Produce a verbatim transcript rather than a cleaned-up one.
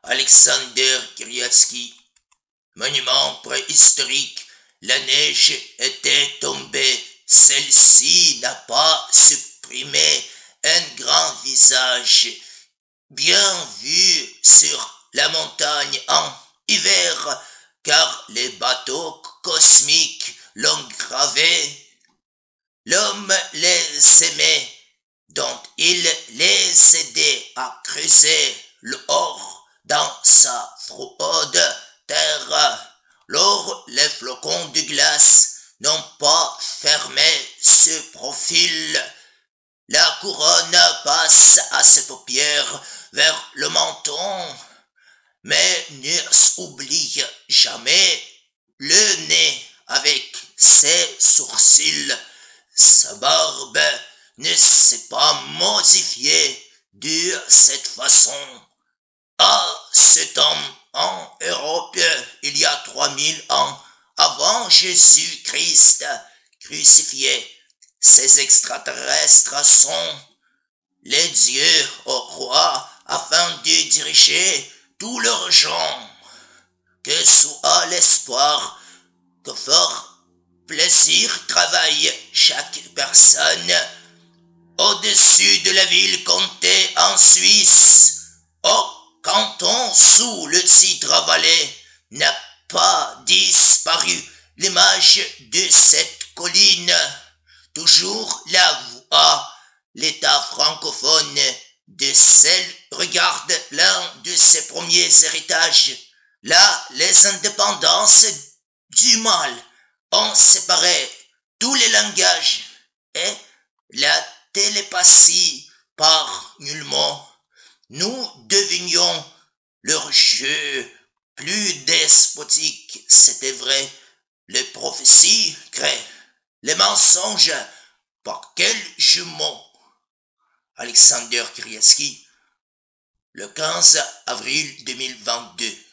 Alexander Kiriatsky. Monument préhistorique, la neige était tombée, celle-ci n'a pas supprimé un grand visage, bien vu sur la montagne en hiver, car les bateaux cosmiques l'ont gravé. L'homme les aimait, dont il les aidait à creuser l'or dans sa froide terre. Lors les flocons de glace n'ont pas fermé ce profil. La couronne passe à ses paupières vers le menton, mais n'oublie jamais le nez avec ses sourcils. Sa barbe ne s'est pas modifiée de cette façon. À ce temps, en Europe, il y a trois mille ans, avant Jésus-Christ crucifié, ces extraterrestres sont les dieux au roi afin de diriger tous leurs gens. Que soit l'espoir, que fort plaisir travaille chaque personne. Au-dessus de la ville comptée en Suisse, au canton sous le titre Valais, n'a pas disparu l'image de cette colline. Toujours la voix, l'État francophone de celle regarde l'un de ses premiers héritages. Là, les indépendances du mal ont séparé tous les langages et la télépathie par nullement. Nous devenions leur jeu plus despotique, c'était vrai. Les prophéties créent les mensonges. Par quel jumeau? Alexander Kiriatsky, le quinze avril deux mille vingt-deux.